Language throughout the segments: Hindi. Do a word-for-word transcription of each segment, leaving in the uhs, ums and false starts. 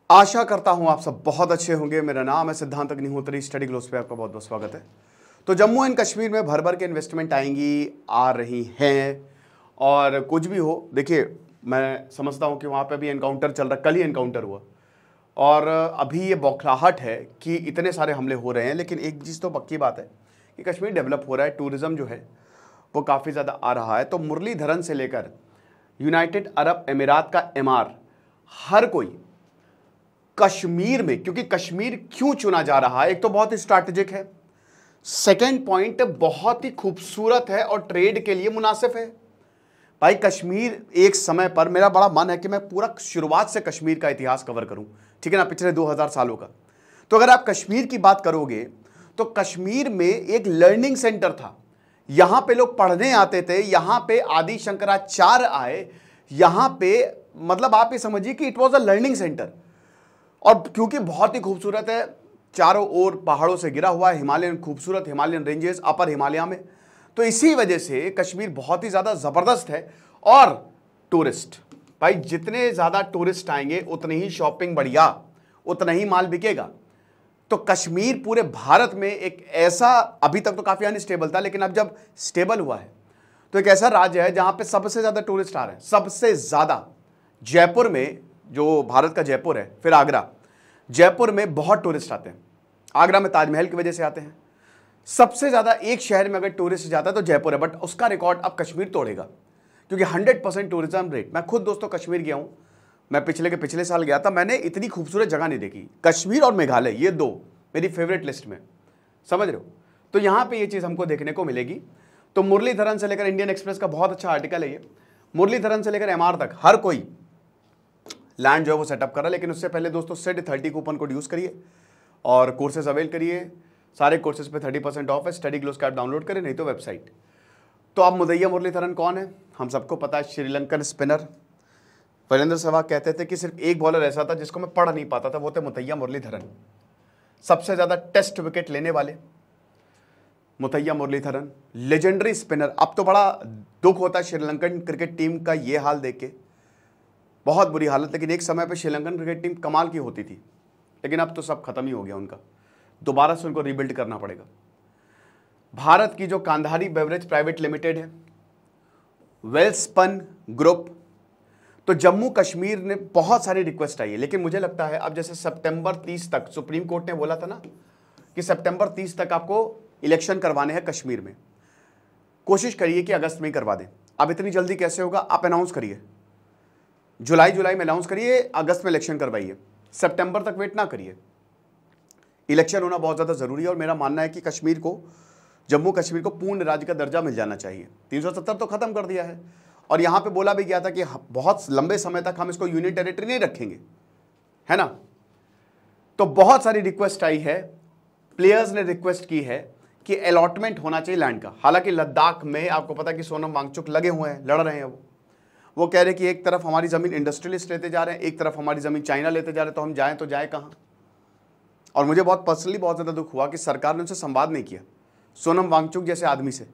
आशा करता हूं आप सब बहुत अच्छे होंगे। मेरा नाम है सिद्धांत अग्निहोत्री, स्टडी ग्लोस पे आपका बहुत बहुत स्वागत है। तो जम्मू एंड कश्मीर में भर भर के इन्वेस्टमेंट आएंगी, आ रही हैं, और कुछ भी हो, देखिए मैं समझता हूं कि वहाँ पे भी एनकाउंटर चल रहा, कल ही एनकाउंटर हुआ और अभी ये बौखलाहट है कि इतने सारे हमले हो रहे हैं। लेकिन एक चीज़ तो पक्की बात है कि कश्मीर डेवलप हो रहा है, टूरिज़्म जो है वो काफ़ी ज़्यादा आ रहा है। तो मुरलीधरन से लेकर यूनाइटेड अरब अमीरात का एमआर, हर कोई कश्मीर में, क्योंकि कश्मीर क्यों चुना जा रहा है, एक तो बहुत ही स्ट्रैटेजिक है, सेकेंड पॉइंट बहुत ही खूबसूरत है और ट्रेड के लिए मुनासिब है। भाई कश्मीर एक समय पर, मेरा बड़ा मन है कि मैं पूरा शुरुआत से कश्मीर का इतिहास कवर करूं, ठीक है ना, पिछले दो हज़ार सालों का। तो अगर आप कश्मीर की बात करोगे तो कश्मीर में एक लर्निंग सेंटर था, यहां पे लोग पढ़ने आते थे, यहां पे आदि शंकराचार्य आए, यहां पे मतलब आप ये समझिए कि it was a learning centre. और क्योंकि बहुत ही खूबसूरत है, चारों ओर पहाड़ों से घिरा हुआ है, हिमालयन खूबसूरत हिमालयन रेंजेस अपर हिमालय में, तो इसी वजह से कश्मीर बहुत ही ज़्यादा ज़बरदस्त है। और टूरिस्ट, भाई जितने ज़्यादा टूरिस्ट आएंगे उतनी ही शॉपिंग बढ़िया, उतना ही माल बिकेगा। तो कश्मीर पूरे भारत में एक ऐसा, अभी तक तो काफ़ी अनस्टेबल था, लेकिन अब जब स्टेबल हुआ है तो एक ऐसा राज्य है जहाँ पे सबसे ज़्यादा टूरिस्ट आ रहे हैं, सबसे ज़्यादा। जयपुर में, जो भारत का जयपुर है, फिर आगरा, जयपुर में बहुत टूरिस्ट आते हैं, आगरा में ताजमहल की वजह से आते हैं। सबसे ज़्यादा एक शहर में अगर टूरिस्ट जाता है तो जयपुर है, बट उसका रिकॉर्ड अब कश्मीर तोड़ेगा, क्योंकि हंड्रेड परसेंट टूरिज्म रेट। मैं खुद दोस्तों कश्मीर गया हूँ, मैं पिछले के पिछले साल गया था, मैंने इतनी खूबसूरत जगह नहीं देखी। कश्मीर और मेघालय, ये दो मेरी फेवरेट लिस्ट में, समझ रहे हो। तो यहाँ पे ये चीज़ हमको देखने को मिलेगी। तो मुरलीधरन से लेकर, इंडियन एक्सप्रेस का बहुत अच्छा आर्टिकल है ये, मुरलीधरन से लेकर एमआर तक हर कोई लैंड जो है वो सेटअप कर रहा है। लेकिन उससे पहले दोस्तों said thirty coupon code use करिए और कोर्सेज अवेल करिए। सारे कोर्सेज पे थर्टी परसेंट ऑफ है। स्टडी ग्लोस का ऐप डाउनलोड करें, नहीं तो वेबसाइट। तो अब मुदैया मुरलीधरन कौन है, हम सबको पता है, श्रीलंकन स्पिनर। वीरेंद्र सहवाग कहते थे कि सिर्फ एक बॉलर ऐसा था जिसको मैं पढ़ नहीं पाता था, वो थे मुदैया मुरलीधरन। सबसे ज़्यादा टेस्ट विकेट लेने वाले मुदैया मुरलीधरन, लेजेंडरी स्पिनर। अब तो बड़ा दुख होता है श्रीलंकन क्रिकेट टीम का ये हाल देख के, बहुत बुरी हालत। लेकिन एक समय पे श्रीलंकन क्रिकेट टीम कमाल की होती थी, लेकिन अब तो सब खत्म ही हो गया उनका, दोबारा से उनको रीबिल्ड करना पड़ेगा। भारत की जो कांधारी बेवरेज प्राइवेट लिमिटेड है, वेलस्पन ग्रुप, तो जम्मू कश्मीर ने बहुत सारी रिक्वेस्ट आई है, लेकिन मुझे लगता है अब जैसे सितंबर तीस तक, सुप्रीम कोर्ट ने बोला था ना कि सितंबर तीस तक आपको इलेक्शन करवाने हैं कश्मीर में, कोशिश करिए कि अगस्त में ही करवा दें। अब इतनी जल्दी कैसे होगा, आप अनाउंस करिए, जुलाई जुलाई में अनाउंस करिए, अगस्त में इलेक्शन करवाइए, सितंबर तक वेट ना करिए। इलेक्शन होना बहुत ज़्यादा ज़रूरी है और मेरा मानना है कि कश्मीर को, जम्मू कश्मीर को पूर्ण राज्य का दर्जा मिल जाना चाहिए। तीन सौ सत्तर तो ख़त्म कर दिया है, और यहाँ पे बोला भी गया था कि बहुत लंबे समय तक हम इसको यूनियन टेरिटरी नहीं रखेंगे, है ना। तो बहुत सारी रिक्वेस्ट आई है, प्लेयर्स ने रिक्वेस्ट की है कि अलॉटमेंट होना चाहिए लैंड का। हालांकि लद्दाख में आपको पता है कि सोनम वांगचुक लगे हुए हैं, लड़ रहे हैं, वो वो कह रहे कि एक तरफ हमारी ज़मीन इंडस्ट्रियलिस्ट लेते जा रहे हैं, एक तरफ हमारी ज़मीन चाइना लेते जा रहे हैं, तो हम जाएं तो जाएं कहाँ। और मुझे बहुत पर्सनली बहुत ज़्यादा दुख हुआ कि सरकार ने उनसे संवाद नहीं किया, सोनम वांगचुक जैसे आदमी से।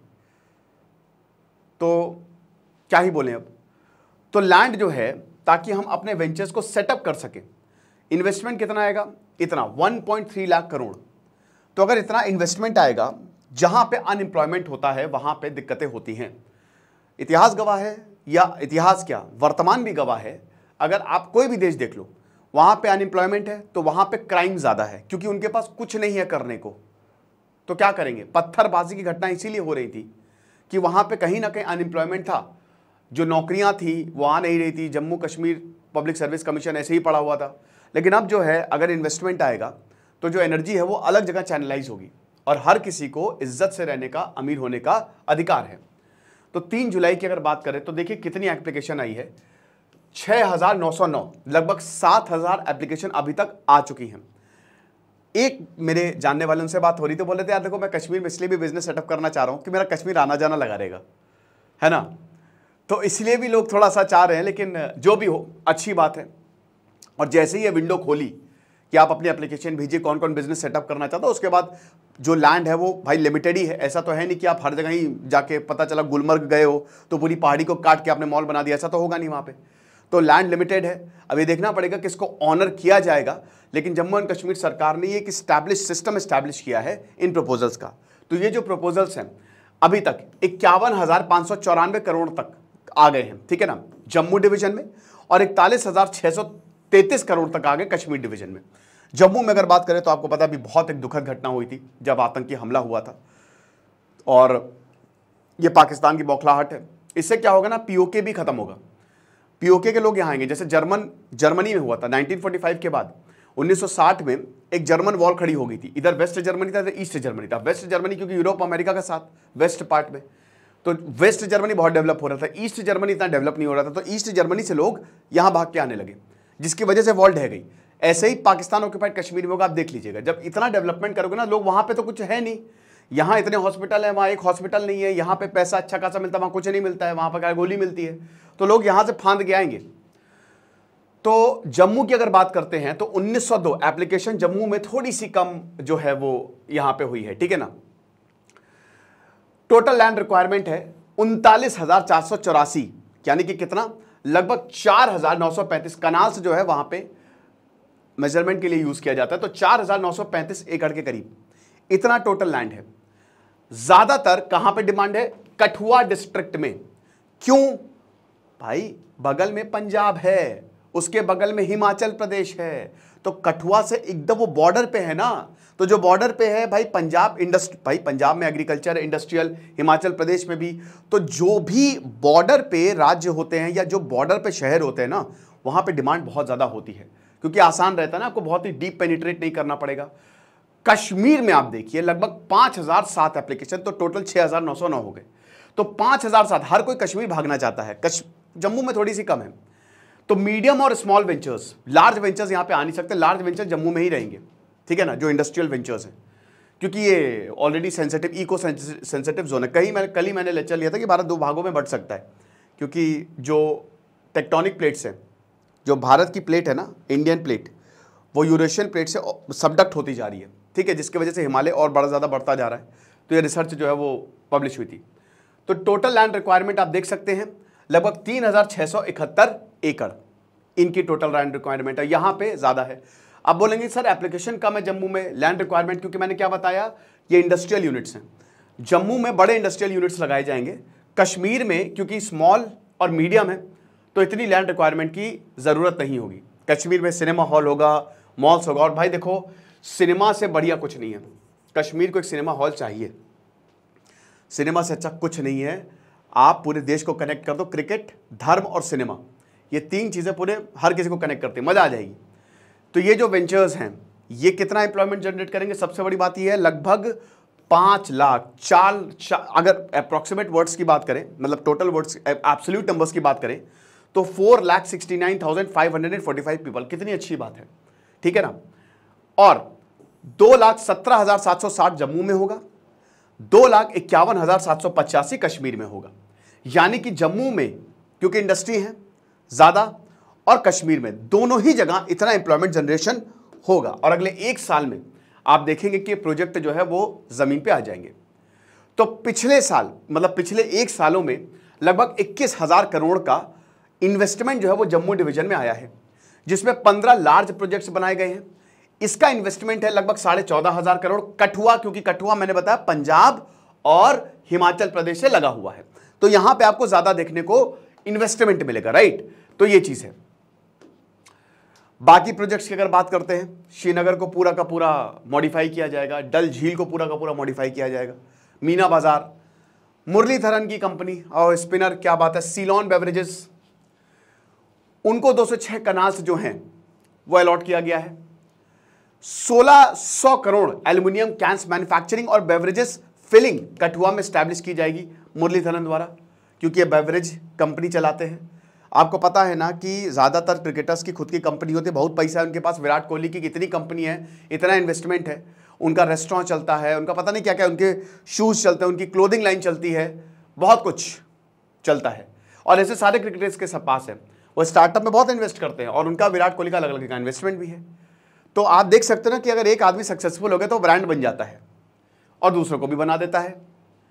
तो क्या ही बोलें अब। तो लैंड जो है, ताकि हम अपने वेंचर्स को सेटअप कर सकें। इन्वेस्टमेंट कितना आएगा, इतना one point three lakh crore. तो अगर इतना इन्वेस्टमेंट आएगा, जहाँ पे अनएम्प्लॉयमेंट होता है वहाँ पे दिक्कतें होती हैं। इतिहास गवाह है, या इतिहास क्या, वर्तमान भी गवाह है। अगर आप कोई भी देश देख लो, वहाँ पे अनएम्प्लॉयमेंट है तो वहाँ पे क्राइम ज़्यादा है, क्योंकि उनके पास कुछ नहीं है करने को। तो क्या करेंगे, पत्थरबाजी की घटना इसीलिए हो रही थी कि वहाँ पे कहीं ना कहीं अनएम्प्लॉयमेंट था, जो नौकरियाँ थी वो आ नहीं रही थी। Jammu Kashmir public service commission ऐसे ही पड़ा हुआ था। लेकिन अब जो है, अगर इन्वेस्टमेंट आएगा तो जो एनर्जी है वो अलग जगह चैनलाइज होगी, और हर किसी को इज्जत से रहने का, अमीर होने का अधिकार है। तो तीन जुलाई की अगर बात करें तो देखिए कितनी एप्लीकेशन आई है, छः हज़ार नौ सौ नौ, लगभग सात हज़ार एप्लीकेशन अभी तक आ चुकी हैं। एक मेरे जानने वाले, उनसे बात हो रही तो बोले थे यार देखो मैं कश्मीर में इसलिए भी बिजनेस सेटअप करना चाह रहा हूँ कि मेरा कश्मीर आना जाना लगा रहेगा, है ना। तो इसलिए भी लोग थोड़ा सा चाह रहे हैं, लेकिन जो भी हो अच्छी बात है। और जैसे ही ये विंडो खोली कि आप अपनी एप्लीकेशन भेजिए, कौन कौन बिजनेस सेटअप करना चाहता हो, उसके बाद जो लैंड है वो भाई लिमिटेड ही है। ऐसा तो है नहीं कि आप हर जगह ही जाके, पता चला गुलमर्ग गए हो तो पूरी पहाड़ी को काट के आपने मॉल बना दिया, ऐसा तो होगा नहीं वहाँ पे। तो लैंड लिमिटेड है, अब ये देखना पड़ेगा कि इसको ऑनर किया जाएगा, लेकिन जम्मू एंड कश्मीर सरकार ने ये एक स्टैब्लिश सिस्टम स्टैब्लिश किया है इन प्रपोजल्स का। तो ये जो प्रपोजल्स हैं अभी तक इक्यावन हजार पाँच सौ चौरानवे करोड़ तक आ गए हैं, ठीक है ना, जम्मू डिवीजन में, और इकतालीस हजार छः सौ तैंतीस करोड़ तक आ गए कश्मीर डिवीजन में। जम्मू में अगर बात करें तो आपको पता भी बहुत एक दुखद घटना हुई थी जब आतंकी हमला हुआ था, और ये पाकिस्तान की बौखलाहट है। इससे क्या होगा ना, पीओके भी खत्म होगा, पीओके के लोग यहाँ आएंगे। जैसे जर्मन जर्मनी में हुआ था नाइनटीन फोर्टी फाइव के बाद, उन्नीस सौ साठ में एक जर्मन वॉल खड़ी हो गई थी, इधर वेस्ट जर्मनी था, इधर ईस्ट जर्मनी था। वेस्ट जर्मनी क्योंकि यूरोप अमेरिका का साथ वेस्ट पार्ट में, तो वेस्ट जर्मनी बहुत डेवलप हो रहा था, ईस्ट जर्मनी इतना डेवलप नहीं हो रहा था, तो ईस्ट जर्मनी से लोग यहाँ भाग के आने लगे, जिसकी वजह से वॉल ढह गई। ऐसे ही पाकिस्तान ऑक्यूपाइड कश्मीर में होगा, आप देख लीजिएगा, जब इतना डेवलपमेंट करोगे ना, लोग वहाँ पे तो कुछ है नहीं, यहाँ इतने हॉस्पिटल है, वहाँ एक हॉस्पिटल नहीं है, यहाँ पे पैसा अच्छा खासा मिलता है, वहाँ कुछ नहीं मिलता है, वहाँ पर क्या गोली मिलती है, तो लोग यहाँ से फांद के आएंगे। तो जम्मू की अगर बात करते हैं तो उन्नीस सौ दो एप्लीकेशन जम्मू में थोड़ी सी कम जो है वो यहाँ पे हुई है, ठीक है ना। टोटल लैंड रिक्वायरमेंट है उनतालीस हजार चार सौ चौरासी, यानी कि कितना, लगभग चार हजार नौ सौ पैंतीस कनाल्स जो है वहां पे मेजरमेंट के लिए यूज किया जाता है, तो चार हजार नौ सौ पैंतीस एकड़ के करीब इतना टोटल लैंड है। ज्यादातर कहां पे डिमांड है, कठुआ डिस्ट्रिक्ट में। क्यों भाई, बगल में पंजाब है, उसके बगल में हिमाचल प्रदेश है, तो कठुआ से एकदम वो बॉर्डर पे है ना, तो जो बॉर्डर पे है भाई पंजाब इंडस्ट्री, भाई पंजाब में एग्रीकल्चर इंडस्ट्रियल, हिमाचल प्रदेश में भी, तो जो भी बॉर्डर पे राज्य होते हैं या जो बॉर्डर पे शहर होते हैं ना, वहां पे डिमांड बहुत ज्यादा होती है, क्योंकि आसान रहता है ना, आपको बहुत ही डीप पेनिट्रेट नहीं करना पड़ेगा। कश्मीर में आप देखिए लगभग पांच हजार सात एप्लीकेशन, तो टोटल छह हजार नौ सौ नौ हो गए, तो पांच हजार सात, हर कोई कश्मीर भागना चाहता है, कश जम्मू में थोड़ी सी कम है। तो मीडियम और स्मॉल वेंचर्स, लार्ज वेंचर्स यहां पे आ नहीं सकते, लार्ज वेंचर जम्मू में ही रहेंगे, ठीक है ना, जो इंडस्ट्रियल वेंचर्स हैं, क्योंकि ये already sensitive, eco sensitive zone है। कहीं मैं कल ही मैंने लेक्चर लिया था कि भारत दो भागों में बढ़ सकता है, क्योंकि जो टेक्टोनिक प्लेट्स हैं, जो भारत की प्लेट है ना, इंडियन प्लेट, वो यूरेशियन प्लेट से सबडक्ट होती जा रही है, ठीक है, जिसकी वजह से हिमालय और बड़ा ज़्यादा बढ़ता जा रहा है। तो ये रिसर्च जो है वो पब्लिश हुई थी। तो टोटल लैंड रिक्वायरमेंट आप देख सकते हैं लगभग तीन हजार छः सौ इकहत्तर एकड़ इनकी टोटल लैंड रिक्वायरमेंट है, यहाँ पे ज़्यादा है। अब बोलेंगे सर एप्लीकेशन कम है जम्मू में, लैंड रिक्वायरमेंट, क्योंकि मैंने क्या बताया, ये इंडस्ट्रियल यूनिट्स हैं, जम्मू में बड़े इंडस्ट्रियल यूनिट्स लगाए जाएंगे, कश्मीर में क्योंकि स्मॉल और मीडियम है तो इतनी लैंड रिक्वायरमेंट की ज़रूरत नहीं होगी। कश्मीर में सिनेमा हॉल होगा, मॉल्स होगा, और भाई देखो सिनेमा से बढ़िया कुछ नहीं है, कश्मीर को एक सिनेमा हॉल चाहिए, सिनेमा से अच्छा कुछ नहीं है। आप पूरे देश को कनेक्ट कर दो, क्रिकेट, धर्म और सिनेमा, ये तीन चीज़ें पूरे हर किसी को कनेक्ट करती है, मज़ा आ जाएगी। तो ये जो वेंचर्स हैं ये कितना एम्प्लॉयमेंट जनरेट करेंगे, सबसे बड़ी बात ये है लगभग पाँच लाख चार, चार अगर अप्रॉक्सीमेट वर्ड्स की बात करें, मतलब टोटल वर्ड्स एब्सोल्यूट नंबर्स की बात करें तो four lakh sixty nine thousand five hundred and forty five people, कितनी अच्छी बात है, ठीक है ना। और दो लाख सत्रह हजार सात सौ साठ जम्मू में होगा, दो लाख इक्यावन हजार सात सौ पचासी कश्मीर में होगा। यानी कि जम्मू में क्योंकि इंडस्ट्री है ज्यादा और कश्मीर में दोनों ही जगह इतना एम्प्लॉयमेंट जनरेशन होगा, और अगले एक साल में आप देखेंगे कि प्रोजेक्ट जो है वो जमीन पे आ जाएंगे। तो पिछले साल मतलब पिछले एक सालों में लगभग इक्कीस हजार करोड़ का इन्वेस्टमेंट जो है वो जम्मू डिवीजन में आया है, जिसमें पंद्रह लार्ज प्रोजेक्ट्स बनाए गए हैं। इसका इन्वेस्टमेंट है लगभग साढ़े चौदह हजार करोड़। कठुआ, क्योंकि कठुआ मैंने बताया पंजाब और हिमाचल प्रदेश से लगा हुआ है, तो यहां पे आपको ज्यादा देखने को इन्वेस्टमेंट मिलेगा, राइट। तो ये चीज है। बाकी प्रोजेक्ट्स की अगर बात करते हैं, श्रीनगर को पूरा का पूरा मॉडिफाई किया जाएगा, डल झील को पूरा का पूरा मॉडिफाई किया जाएगा, मीना बाजार, मुरलीधरन की कंपनी और स्पिनर, क्या बात है, सीलॉन बेवरेजेस, उनको दो सौ छह कनाल्स जो हैं वो अलॉट किया गया है। सोलह सौ करोड़ एल्यूमिनियम कैंस मैन्युफैक्चरिंग और बेवरेजेस फिलिंग कठुआ में स्टैब्लिश की जाएगी मुरलीधरन द्वारा, क्योंकि ये बेवरेज कंपनी चलाते हैं। आपको पता है ना कि ज़्यादातर क्रिकेटर्स की खुद की कंपनी होती है, बहुत पैसा है उनके पास। विराट कोहली की कितनी कंपनी है, इतना इन्वेस्टमेंट है, उनका रेस्टोरेंट चलता है, उनका पता नहीं क्या क्या, उनके शूज़ चलते हैं, उनकी क्लोथिंग लाइन चलती है, बहुत कुछ चलता है। और ऐसे सारे क्रिकेटर्स के सब पास है, वो स्टार्टअप में बहुत इन्वेस्ट करते हैं, और उनका विराट कोहली का अलग अलग का इन्वेस्टमेंट भी है। तो आप देख सकते हो ना कि अगर एक आदमी सक्सेसफुल हो गया तो ब्रांड बन जाता है और दूसरों को भी बना देता है।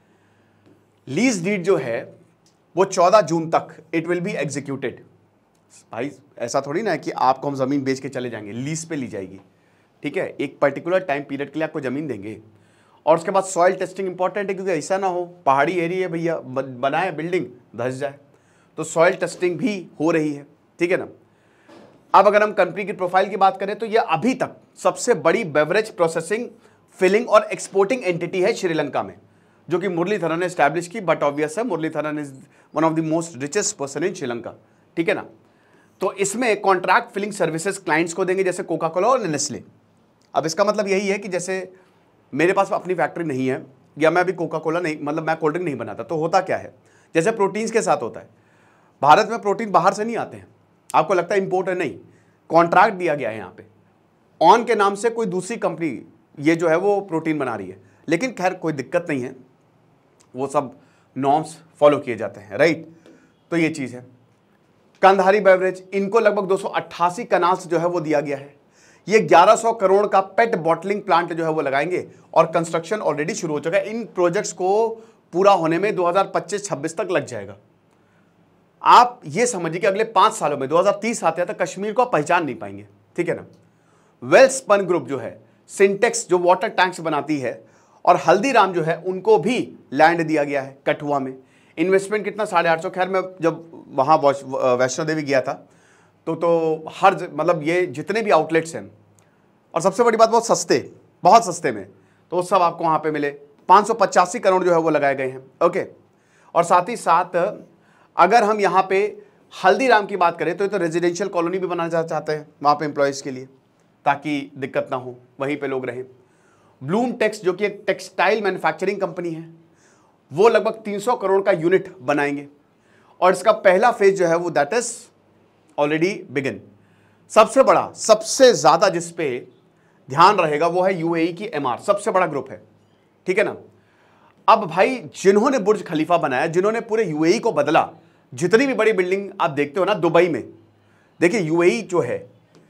लीज डीड जो है वो चौदह जून तक इट विल बी एग्जीक्यूटेड भाई ऐसा थोड़ी ना है कि आपको हम ज़मीन बेच के चले जाएंगे, लीज पे ली जाएगी, ठीक है, एक पर्टिकुलर टाइम पीरियड के लिए आपको ज़मीन देंगे। और उसके बाद सॉइल टेस्टिंग इंपॉर्टेंट है, क्योंकि ऐसा ना हो पहाड़ी एरिया है भैया, बनाए बिल्डिंग धस जाए, तो सॉइल टेस्टिंग भी हो रही है, ठीक है ना। अब अगर हम कंपनी की प्रोफाइल की बात करें तो ये अभी तक सबसे बड़ी बेवरेज प्रोसेसिंग, फिलिंग और एक्सपोर्टिंग एंटिटी है श्रीलंका में, जो कि मुरलीधरन ने एस्टैब्लिश की। बट ऑब्वियस है, Muralidharan is one of the most richest person in Sri Lanka, ठीक है ना। तो इसमें कॉन्ट्रैक्ट फिलिंग सर्विसेज क्लाइंट्स को देंगे, जैसे कोका कोला और नेस्ले। अब इसका मतलब यही है कि जैसे मेरे पास अपनी फैक्ट्री नहीं है, या मैं अभी कोका कोला नहीं, मतलब मैं कोल्ड ड्रिंक नहीं बनाता, तो होता क्या है, जैसे प्रोटीन्स के साथ होता है, भारत में प्रोटीन बाहर से नहीं आते हैं, आपको लगता है इंपोर्ट है, नहीं, कॉन्ट्रैक्ट दिया गया है यहाँ पे, ऑन के नाम से कोई दूसरी कंपनी ये जो है वो प्रोटीन बना रही है, लेकिन खैर कोई दिक्कत नहीं है, वो सब नॉर्म्स फॉलो किए जाते हैं, राइट। तो ये चीज़ है। कंधारी बेवरेज, इनको लगभग दो सौ अट्ठासी कनाल्स जो है वो दिया गया है। ये ग्यारह सौ करोड़ का पेट बॉटलिंग प्लांट जो है वो लगाएंगे, और कंस्ट्रक्शन ऑलरेडी शुरू हो चुका है। इन प्रोजेक्ट्स को पूरा होने में दो हज़ार पच्चीस छब्बीस तक लग जाएगा। आप ये समझिए कि अगले पांच सालों में दो हज़ार तीस आते हैं तो कश्मीर को पहचान नहीं पाएंगे, ठीक है ना। वेल्सपन ग्रुप जो है, सिंटेक्स जो वाटर टैंक्स बनाती है, और हल्दीराम जो है उनको भी लैंड दिया गया है कठुआ में। इन्वेस्टमेंट कितना, साढ़े आठ सौ। खैर मैं जब वहाँ वैष्णो देवी गया था तो तो हर मतलब ये जितने भी आउटलेट्स हैं, और सबसे बड़ी बात बहुत सस्ते, बहुत सस्ते में, तो वो सब आपको वहाँ पे मिले। पाँच सौ पचासी करोड़ जो है वो लगाए गए हैं, ओके। और साथ ही साथ अगर हम यहाँ पे हल्दीराम की बात करें तो ये तो रेजिडेंशियल कॉलोनी भी बनाना चाहते हैं वहाँ पे एम्प्लॉयज़ के लिए, ताकि दिक्कत ना हो, वहीं पे लोग रहें। ब्लूम टेक्स जो कि एक टेक्सटाइल मैन्युफैक्चरिंग कंपनी है, वो लगभग तीन सौ करोड़ का यूनिट बनाएंगे, और इसका पहला फेज जो है वो दैट इज ऑलरेडी बिगिन। सबसे बड़ा, सबसे ज़्यादा जिस पे ध्यान रहेगा वो है यूएई की एमआर, सबसे बड़ा ग्रुप है, ठीक है ना। अब भाई जिन्होंने बुर्ज खलीफा बनाया, जिन्होंने पूरे यूएई को बदला, जितनी भी बड़ी बिल्डिंग आप देखते हो ना दुबई में, देखिए यूएई जो है,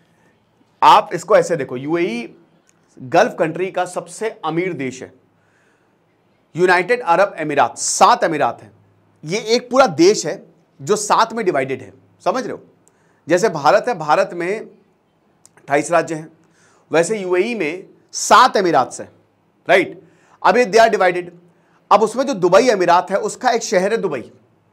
आप इसको ऐसे देखो, यूएई गल्फ कंट्री का सबसे अमीर देश है। यूनाइटेड अरब अमीरात, सात अमीरात हैं, ये एक पूरा देश है जो सात में डिवाइडेड है, समझ रहे हो। जैसे भारत है, भारत में अट्ठाईस राज्य हैं, वैसे यूएई में सात अमीरात हैं, राइट। अब ये दे आर डिवाइडेड। अब उसमें जो दुबई अमीरात है उसका एक शहर है दुबई,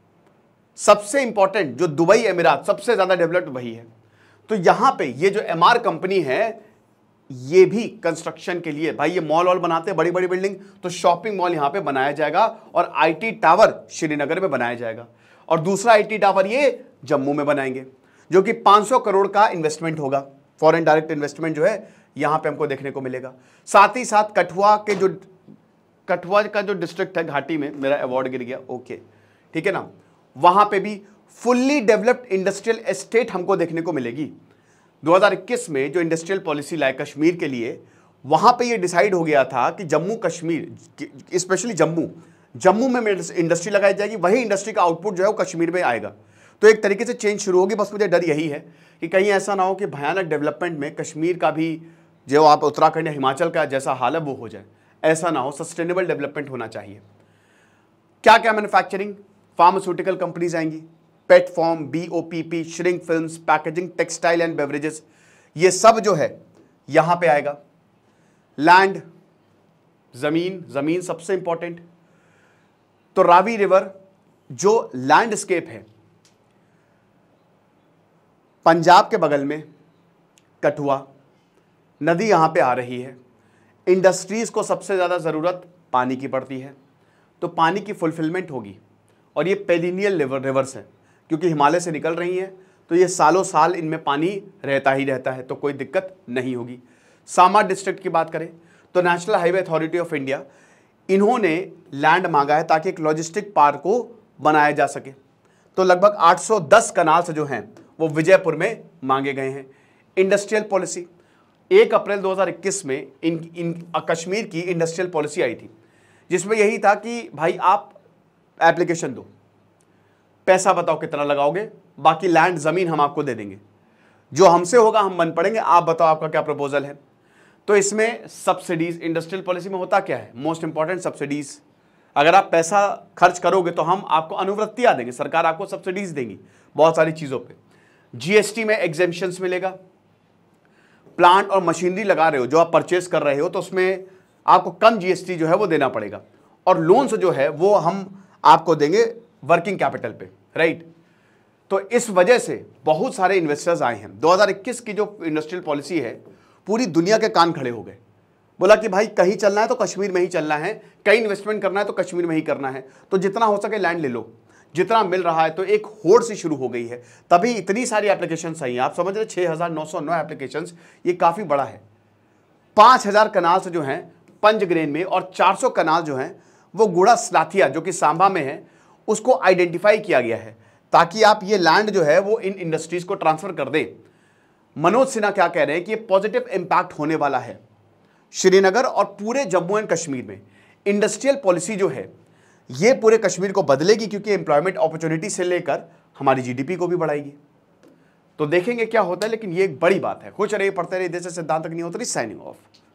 सबसे इंपॉर्टेंट जो दुबई अमीरात सबसे ज्यादा डेवलप्ड वही है। तो यहां पे ये जो एमआर कंपनी है, ये भी कंस्ट्रक्शन के लिए, भाई ये मॉल वॉल बनाते हैं, बड़ी बड़ी बिल्डिंग, तो शॉपिंग मॉल यहां पे बनाया जाएगा, और आईटी टावर श्रीनगर में बनाया जाएगा, और दूसरा आईटी टावर ये जम्मू में बनाएंगे, जो कि पाँच सौ करोड़ का इन्वेस्टमेंट होगा। फॉरेन डायरेक्ट इन्वेस्टमेंट जो है यहां पे हमको देखने को मिलेगा। साथ ही साथ कठुआ के जो कठुआ का जो डिस्ट्रिक्ट है घाटी में, मेरा अवार्ड गिर गया, ओके, ठीक है ना, वहां पे भी फुल्ली डेवलप्ड इंडस्ट्रियल एस्टेट हमको देखने को मिलेगी। दो हज़ार इक्कीस में जो इंडस्ट्रियल पॉलिसी लाई कश्मीर के लिए, वहां पे ये डिसाइड हो गया था कि जम्मू कश्मीर, स्पेशली जम्मू जम्मू में इंडस्ट्री लगाई जाएगी, वही इंडस्ट्री का आउटपुट जो है वो कश्मीर में आएगा। तो एक तरीके से चेंज शुरू होगी। बस मुझे डर यही है कि कहीं ऐसा ना हो कि भयानक डेवलपमेंट में कश्मीर का भी, जो आप उत्तराखंड या हिमाचल का जैसा हाल है वो हो जाए, ऐसा ना हो। सस्टेनेबल डेवलपमेंट होना चाहिए। क्या क्या मैन्युफैक्चरिंग, फार्मास्यूटिकल कंपनीज आएंगी, PET form, BOPP, shrink films, packaging, textile and beverages, ये सब जो है यहां पे आएगा। लैंड, जमीन, जमीन सबसे इंपॉर्टेंट। तो रावी रिवर जो लैंडस्केप है, पंजाब के बगल में कठुआ नदी यहां पे आ रही है। इंडस्ट्रीज को सबसे ज़्यादा ज़रूरत पानी की पड़ती है, तो पानी की फुलफिलमेंट होगी। और ये पेरिनियल रिवर्स है, क्योंकि हिमालय से निकल रही हैं, तो ये सालों साल इनमें पानी रहता ही रहता है, तो कोई दिक्कत नहीं होगी। सामा डिस्ट्रिक्ट की बात करें तो national highway authority of India, इन्होंने लैंड मांगा है ताकि एक लॉजिस्टिक पार्क को बनाया जा सके। तो लगभग आठ सौ दस कनाल्स जो हैं वो विजयपुर में मांगे गए हैं। इंडस्ट्रियल पॉलिसी, एक अप्रैल दो हज़ार इक्कीस में इन, इन कश्मीर की इंडस्ट्रियल पॉलिसी आई थी, जिसमें यही था कि भाई आप एप्लीकेशन दो, पैसा बताओ कितना लगाओगे, बाकी लैंड ज़मीन हम आपको दे देंगे, जो हमसे होगा हम बन पड़ेंगे, आप बताओ आपका क्या प्रपोजल है। तो इसमें सब्सिडीज, इंडस्ट्रियल पॉलिसी में होता क्या है, मोस्ट इंपॉर्टेंट सब्सिडीज। अगर आप पैसा खर्च करोगे तो हम आपको अनुवृत्तियां देंगे, सरकार आपको सब्सिडीज देंगी बहुत सारी चीज़ों पे। जीएसटी में एग्जेम्पशंस मिलेगा, प्लांट और मशीनरी लगा रहे हो जो आप परचेस कर रहे हो तो उसमें आपको कम जीएसटी जो है वो देना पड़ेगा, और लोन्स जो है वो हम आपको देंगे वर्किंग कैपिटल पे, राइट। तो इस वजह से बहुत सारे इन्वेस्टर्स आए हैं। दो हज़ार इक्कीस की जो इंडस्ट्रियल पॉलिसी है, पूरी दुनिया के कान खड़े हो गए, बोला कि भाई कहीं चलना है तो कश्मीर में ही चलना है, कहीं इन्वेस्टमेंट करना है तो कश्मीर में ही करना है, तो जितना हो सके लैंड ले लो, जितना मिल रहा है। तो एक होड़ सी शुरू हो गई है, तभी इतनी सारी एप्लीकेशंस आई हैं। आप समझ रहे छः हज़ार नौ सौ नौ एप्लीकेशंस, ये काफ़ी बड़ा है। पाँच हज़ार कनाल्स जो हैं पंचग्रेन में और चार सौ कनाल जो हैं वो गुड़ा स्लाथिया जो कि सांबा में है, उसको आइडेंटिफाई किया गया है ताकि आप ये लैंड जो है वो इन इंडस्ट्रीज को ट्रांसफर कर दें। मनोज सिन्हा क्या कह रहे हैं कि ये पॉजिटिव इंपैक्ट होने वाला है श्रीनगर और पूरे जम्मू एंड कश्मीर में। इंडस्ट्रियल पॉलिसी जो है ये पूरे कश्मीर को बदलेगी, क्योंकि एम्प्लॉयमेंट अपॉर्चुनिटी से लेकर हमारी जीडीपी को भी बढ़ाएगी। तो देखेंगे क्या होता है, लेकिन ये एक बड़ी बात है। खुश रहिए, पढ़ते रहिए। देश से सिद्धांत अग्निहोत्री साइनिंग ऑफ।